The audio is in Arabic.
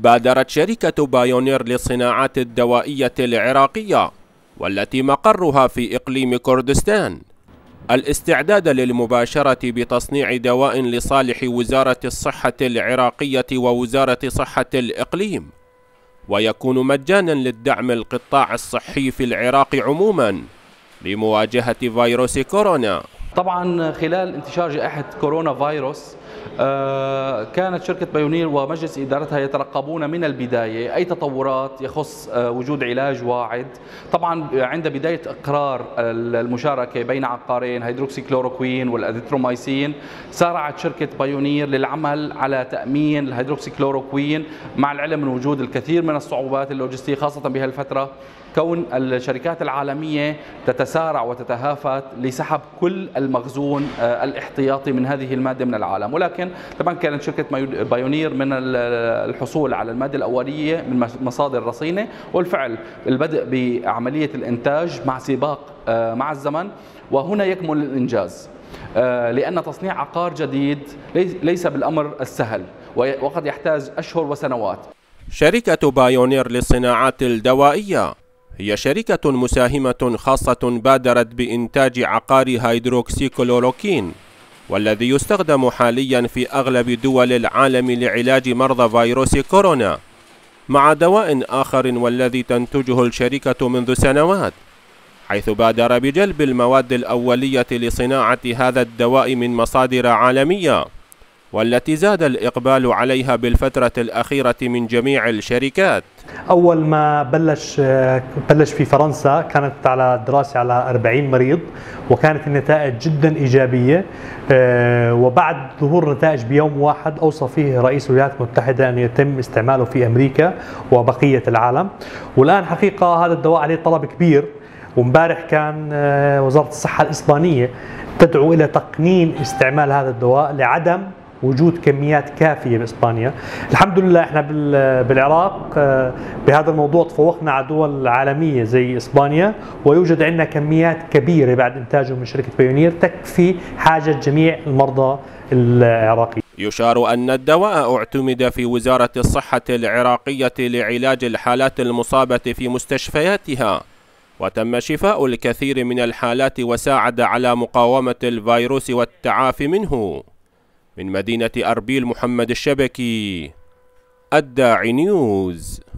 بادرت شركة بايونير للصناعات الدوائية العراقية والتي مقرها في إقليم كردستان الاستعداد للمباشرة بتصنيع دواء لصالح وزارة الصحة العراقية ووزارة صحة الإقليم، ويكون مجانا للدعم القطاع الصحي في العراق عموما لمواجهة فيروس كورونا. طبعا خلال انتشار جائحة كورونا فيروس كانت شركة بايونير ومجلس إدارتها يترقبون من البداية أي تطورات يخص وجود علاج واعد. طبعا عند بداية إقرار المشاركة بين عقارين هيدروكسي كلوروكوين والأزيثروميسين سارعت شركة بايونير للعمل على تأمين الهيدروكسي كلوروكوين، مع العلم من وجود الكثير من الصعوبات اللوجستية خاصة بهالفترة، كون الشركات العالمية تتسارع وتتهافت لسحب كل المخزون الاحتياطي من هذه المادة من العالم. ولكن طبعا كانت شركة بايونير من الحصول على المادة الأولية من مصادر رصينة، والفعل البدء بعملية الإنتاج مع سباق مع الزمن، وهنا يكمن الإنجاز، لأن تصنيع عقار جديد ليس بالأمر السهل وقد يحتاج أشهر وسنوات. شركة بايونير للصناعات الدوائية هي شركة مساهمة خاصة بادرت بإنتاج عقار هيدروكسي كلوروكين، والذي يستخدم حاليا في أغلب دول العالم لعلاج مرضى فيروس كورونا، مع دواء آخر والذي تنتجه الشركة منذ سنوات، حيث بادر بجلب المواد الأولية لصناعة هذا الدواء من مصادر عالمية، والتي زاد الإقبال عليها بالفترة الأخيرة من جميع الشركات. أول ما بلش في فرنسا كانت على دراسة على 40 مريض، وكانت النتائج جدا إيجابية، وبعد ظهور نتائج بيوم واحد أوصى فيه رئيس الولايات المتحدة أن يتم استعماله في أمريكا وبقية العالم. والآن حقيقة هذا الدواء عليه طلب كبير، ومبارح كان وزارة الصحة الإسبانية تدعو إلى تقنين استعمال هذا الدواء لعدم وجود كميات كافية بإسبانيا. الحمد لله احنا بالعراق بهذا الموضوع تفوقنا على دول عالمية زي إسبانيا، ويوجد عندنا كميات كبيرة بعد إنتاجه من شركة بايونير تكفي حاجة جميع المرضى العراقيين. يشار أن الدواء اعتمد في وزارة الصحة العراقية لعلاج الحالات المصابة في مستشفياتها، وتم شفاء الكثير من الحالات وساعد على مقاومة الفيروس والتعافي منه. من مدينة أربيل، محمد الشبكي، الداعي نيوز.